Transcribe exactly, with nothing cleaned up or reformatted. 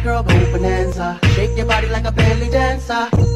girl, go bonanza. Shake your body like a belly dancer.